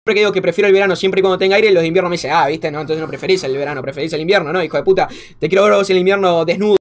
que digo que prefiero el verano siempre y cuando tenga aire, los de invierno me dicen, ah, viste, no, entonces no preferís el verano, preferís el invierno, ¿no? Hijo de puta, te quiero ver vos en el invierno desnudo.